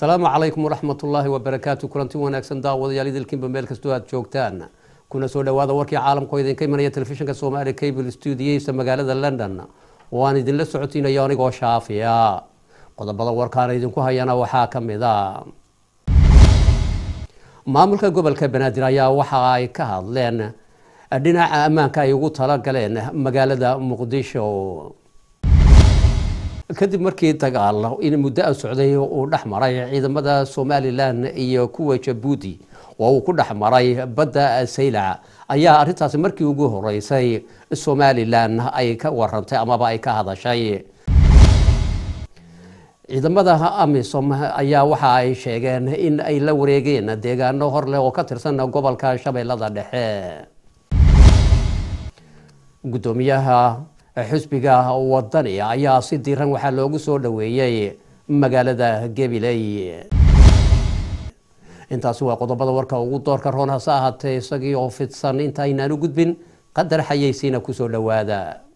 السلام عليكم ورحمة الله وبركاته. كلنتي wanaagsan daawadayaal idilkiinba meel kastoo aad joogtaan kuna soo dhawaada warkii caalamka idinka imanaya telefishinka Soomaali Cable Studios magaalada London waan idin la socotiinaya anigoo Shaafiya. qodobada warkaan idinku hayana waxaa kamid ah maamulka gobolka Banaadir ayaa waxa ay ka hadleen dhinaca ammaanka ay ugu tala galeen magaalada Muqdisho kadib markii dagaal in muddo socday oo dhaxmaray ciidamada Somaliland iyo kuwa Djibouti oo ku dhaxmaray badda Saylac ayaa arintaas markii ugu horeysay Somaliland ay ka warantay ama ay ka hadashay. ciidamada AMISOM ayaa waxa ay sheegeen in ay la wareegeen deegaano hor leh oo ka tirsan gobolka Shabeellada Dhexe. gudoomiyaha xisbiga wadani ayaa si diiran waxa loogu soo dhaweeyay magaalada Gabiley. intaas waa qodobada warka ugu doorka roon hase ahaatee isagii oo fidsan inta aynaan u gudbin qadar xayeysiina ku soo dhawaada.